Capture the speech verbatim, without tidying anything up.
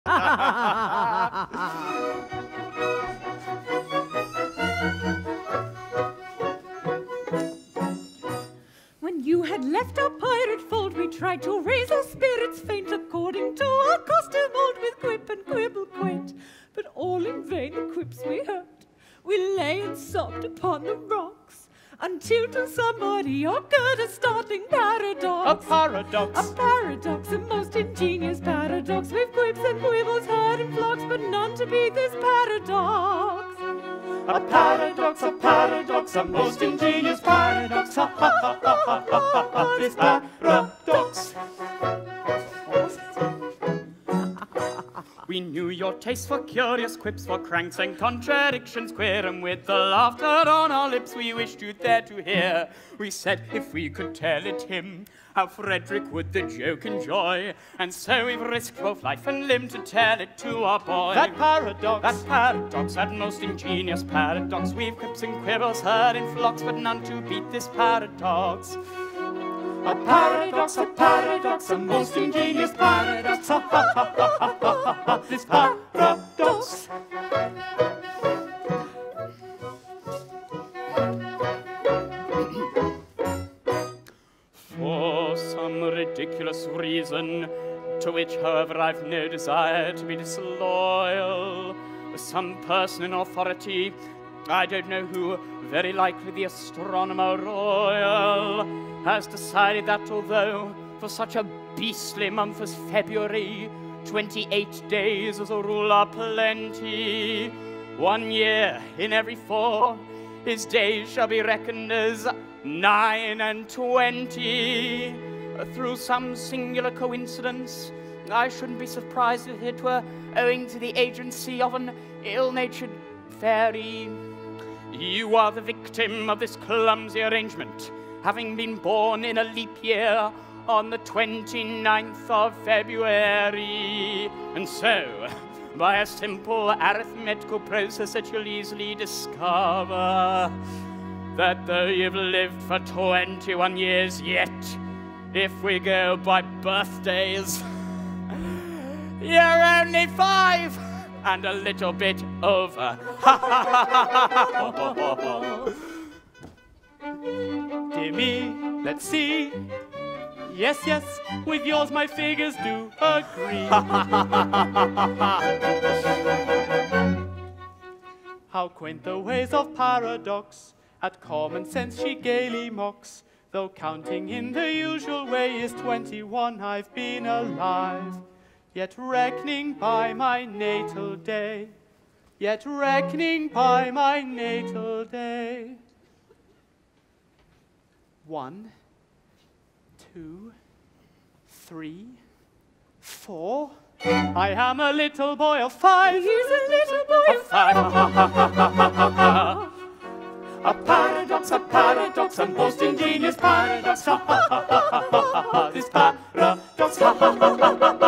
When you had left our pirate fold, we tried to raise our spirits faint according to our custom old, with quip and quibble quaint. But all in vain the quips we heard. We lay and sobbed upon the rocks, until to somebody occurred a startling paradox. A paradox. A paradox, a most ingenious paradox. With quips and quibbles heard in flocks, but none to beat this paradox. A paradox, a paradox, a most ingenious paradox. Ha ha ha ha ha ha ha, this paradox. We knew your taste for curious quips, for cranks and contradictions queer, and with the laughter on our lips we wished you there to hear. We said if we could tell it him, how Frederic would the joke enjoy, and so we've risked both life and limb to tell it to our boy. That paradox, that paradox, that most ingenious paradox. We've quips and quibbles heard in flocks, but none to beat this paradox. A paradox, a paradox, a most ingenious paradox. Ha ha ha ha ha ha ha, this paradox. For some ridiculous reason, to which, however, I've no desire to be disloyal, some person in authority, I don't know who, very likely the astronomer royal, has decided that although for such a beastly month as February, twenty-eight days as a rule are plenty, one year in every four his days shall be reckoned as nine and twenty. Through some singular coincidence, I shouldn't be surprised if it were owing to the agency of an ill-natured fairy. You are the victim of this clumsy arrangement, having been born in a leap year on the twenty-ninth of February. And so, by a simple arithmetical process that you'll easily discover, that though you've lived for twenty-one years yet, if we go by birthdays, you're only five and a little bit over. Dear me, let's see. Yes, yes, with yours my figures do agree. How quaint the ways of paradox, at common sense she gaily mocks. Though counting in the usual way is twenty-one I've been alive. Yet reckoning by my natal day, yet reckoning by my natal day. One, two, three, four. I am a little boy of five. He's a little boy of five. A paradox, a paradox, a most ingenious paradox. This paradox.